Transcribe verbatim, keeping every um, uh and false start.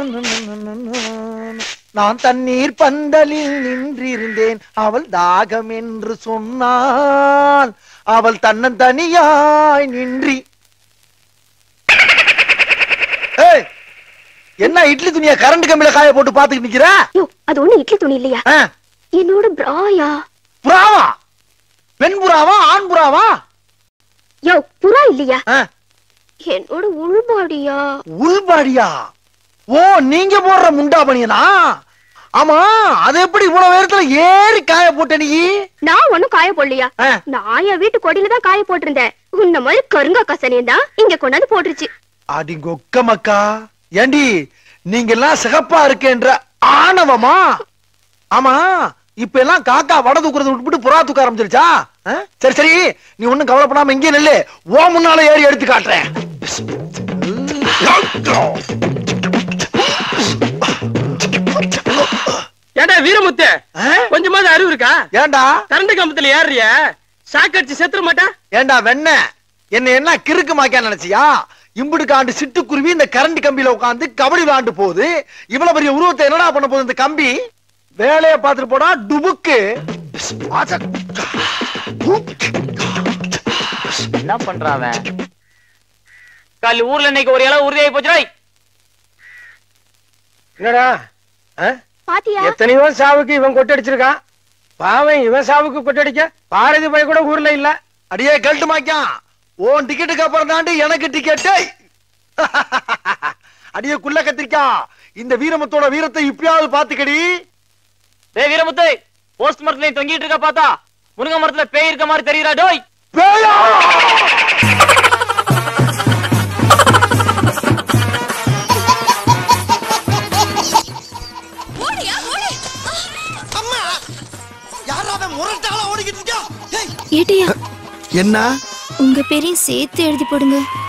நான் தண்ணீர் பந்தலில் நின்றிருந்தேன், அவள் தாகம் என்று சொன்னாள், அவள் தன்னன் தனியாய் நின்றி. என்ன இட்லி துணியா கரண்ட் கம்பில காய போட்டு பாத்துக்கிட்டு நிக்கிற? அது ஒண்ணு இட்லி துணி இல்லையா, என்னோட பிராயா. புறாவா? பெண் புறாவா ஆண் புறாவா? யோ புறா இல்லையா, என்னோட உள்பாடியா. உள்பாடியா? ஓ நீங்க போடுற முண்டா பனியனா? ஆமா, அது எப்படி இவ்வளவு நேரத்துல ஏறி காய போட்ட நீ? நான் ஒண்ணும் காய போடலையா, நான் என் வீட்டு கொடியில தான் காய போட்டிருந்தேன். உன்ன மாதிரி கருங்கா கசனையும் தான் இங்க கொண்டாந்து போட்டுருச்சு. அடி கொக்க மக்கா, ஏண்டி நீங்க எல்லாம் சிகப்பா இருக்கேன்ற ஆணவமா? ஆமா, இப்ப எல்லாம் காக்கா வட தூக்குறத விட்டுவிட்டு புறா தூக்க ஆரம்பிச்சிருச்சா? சரி சரி, நீ ஒண்ணும் கவலைப்படாம இங்கே நெல்லு, ஓ முன்னால ஏறி எடுத்து காட்டுறேன். ஏண்டா வீரமுத்து, கொஞ்சமாவது அறிவு இருக்கா? ஏண்டா கரண்ட் கம்பத்துல ஏறிய சாக்கடிச்சு செத்துற மாட்டா? ஏண்டா வெண்ண, என்ன என்ன கிறுக்கு மாக்கியா நினைச்சியா? இம்புடுக்காண்டு சிட்டுக்குருவி இந்த கரண்ட் கம்பியில உட்காந்து கபடி விளையாண்டு போகுது. இவ்வளவு பெரிய உருவத்தை என்னடா பண்ண போகுது இந்த கம்பி? வேலையை பார்த்துட்டு போடா டுபுக்கு. என்ன பண்றான் காலி? ஊர்ல இன்னைக்கு ஒரு இளவு உறுதியாகி போச்சு. என்னடா பாத்தியா, எத்தனையோ சாவுக்கு இவன் கொட்டடிச்சிருக்கான். பாவன் இவன் சாவுக்கு கொட்டடிக்க பாரதி பை கூட ஊர்ல இல்ல. அடியே கழட்டு மாக்கான், ஓன் டிக்கெட்டுக்கு அப்புறம் தாண்டி எனக்கு டிக்கெட். அடியே குள்ள கத்திரிக்கா, இந்த வீரமுத்தோட வீரத்தை இப்பயாவது பாத்துக்கடி. டேய் வீரமுத்து, போஸ்ட் மரத்துல தொங்கிட்டு இருக்க பார்த்தா முருங்கை மரத்துல பேய் இருக்க மாதிரி தெரியுறா? டோய் பேயா? ஏட்டியா, என்ன உங்க பேரையும் சேர்த்து எழுதி போடுங்க.